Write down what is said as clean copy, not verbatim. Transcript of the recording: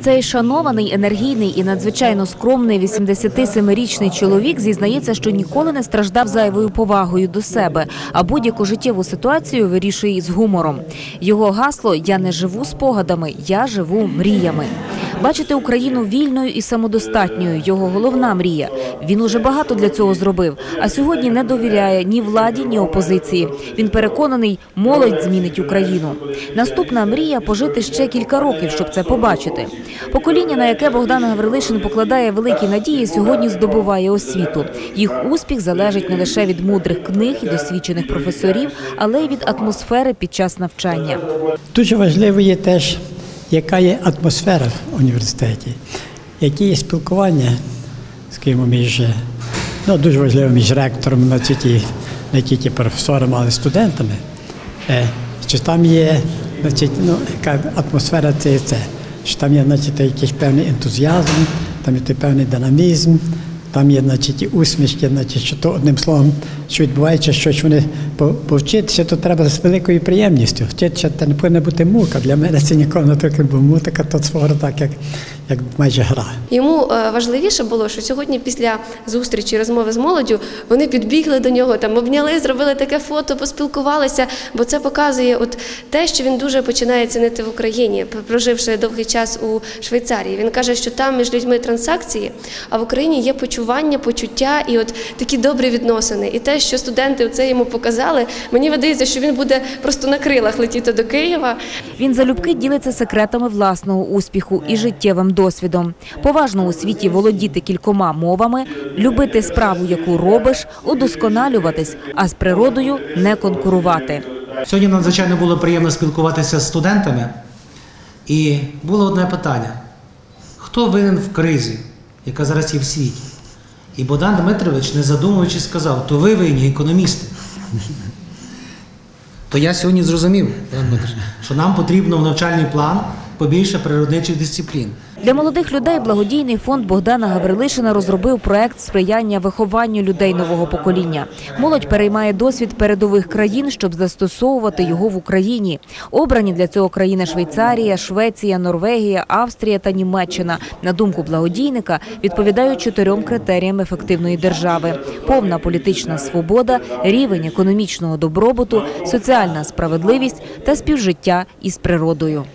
Цей шанований, енергійний і надзвичайно скромний 87-річний чоловік зізнається, що ніколи не страждав зайвою повагою до себе, а будь-яку життєву ситуацію вирішує із гумором. Його гасло «Я не живу спогадами, я живу мріями». Бачити Україну вільною і самодостатньою – його головна мрія. Він уже багато для цього зробив, а сьогодні не довіряє ні владі, ні опозиції. Він переконаний, молодь змінить Україну. Наступна мрія – пожити ще кілька років, щоб це побачити. Покоління, на яке Богдан Гаврилишин покладає великі надії, сьогодні здобуває освіту. Їх успіх залежить не лише від мудрих книг і досвідчених професорів, але й від атмосфери під час навчання. Дуже важливо є теж, яка є атмосфера в університеті, які є спілкування, скажімо, дуже важливо між ректором, не тільки професорами, але й студентами. Чи там є, яка атмосфера це, що там є, якийсь певний ентузіазм, там є певний динамізм, там є, усмішки, що то, одним словом, що відбувається щось, вони повчитися, то треба з великою приємністю. Вчитися, це не повинна бути мука. Для мене це ніколи не таке, бо мука – то свого так, як майже гра. Йому важливіше було, що сьогодні після зустрічі, розмови з молоддю, вони підбігли до нього, там обняли, зробили таке фото, поспілкувалися, бо це показує те, що він дуже починає цінити в Україні, проживши довгий час у Швейцарії. Він каже, що там між людьми транзакції, а в Україні є почування, почуття і такі добрі відносини. І те, що студенти це йому показали, мені видається, що він буде просто на крилах летіти до Києва. Він залюбки ділиться секретами власного успіху і життєвим досвідом. Поважно у світі володіти кількома мовами, любити справу, яку робиш, удосконалюватись, а з природою не конкурувати. Сьогодні надзвичайно було приємно спілкуватися з студентами. І було одне питання. Хто винен в кризі, яка зараз є в світі? І Богдан Дмитрович, не задумуючись, сказав, то ви винні, економісти. То я сьогодні зрозумів, що нам потрібно в навчальний план побільше природничих дисциплін. Для молодих людей благодійний фонд Богдана Гаврилишина розробив проект сприяння вихованню людей нового покоління. Молодь переймає досвід передових країн, щоб застосовувати його в Україні. Обрані для цього країни Швейцарія, Швеція, Норвегія, Австрія та Німеччина. На думку благодійника, відповідають 4 критеріям ефективної держави: повна політична свобода, рівень економічного добробуту, соціальна справедливість та співжиття із природою.